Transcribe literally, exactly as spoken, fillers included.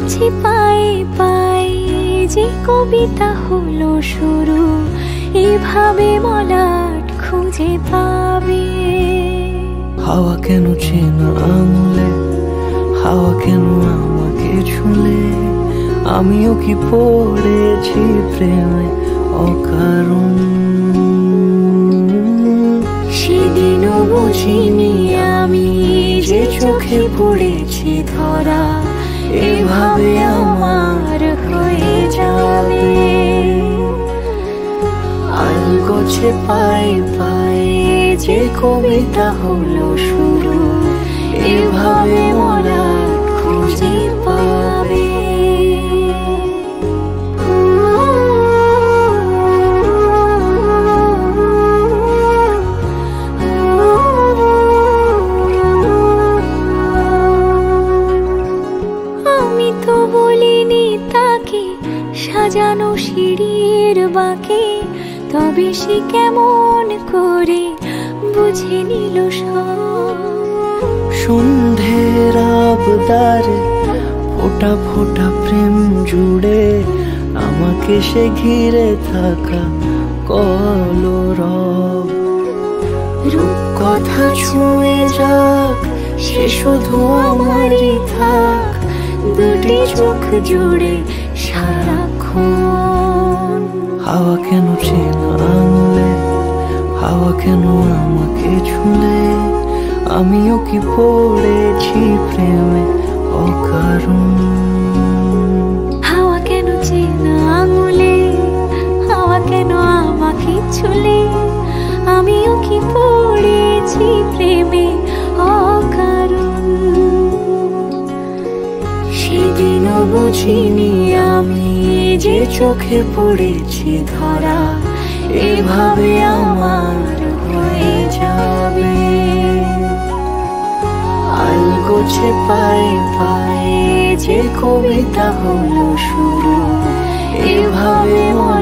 বুঝি পায়ে পায়ে যে কবিতা হলো শুরু, এভাবে মলাট খুঁজে পাবে। হাওয়া কেন চেনা আঙুলে, হাওয়া কেন আমাকে ছুলে, আমিও কি পড়েছি প্রেমে অকারণ। সেদিনও বুঝিনি আমি যে চোখে পড়েছি ধরা, এভাবে আমার হয়ে যাবে। আলগোছে পায়ে পায়ে যে কবিতা হলো শুরু, এভাবে মলাট খুঁজে পাবে। আমি তো বলিনি তাকে সাজানো সিঁড়ির বাঁকে, তবে সে কেমন করে বুঝে নিল সব। সন্ধ্যের আবদারে ফোটা ফোটা প্রেম জুড়ে, আমাকে সে ঘিরে থাকা কলরব। রূপকথা ছুঁয়ে যাক, সে শুধু আমারই থাক, দুটি চোখ জুড়ে সারাক্ষণ। হাওয়া কেন চেনা আঙুলে, হাওয়া কেন আমাকে ছুলে, আমিও কি পড়েছি প্রেমে অকারণ। হাওয়া কেন চেনা আঙুলে, হাওয়া কেন আমাকে ছুলে, আমিও কি পড়েছি প্রেমে অকারণ। সেদিনও বুঝিনি আমি যে চোখে পড়েছি ধরা, এভাবে আমার হয়ে যাবে। আলগোছে পায়ে পায়ে যে কবিতা হলো শুরু, এভাবে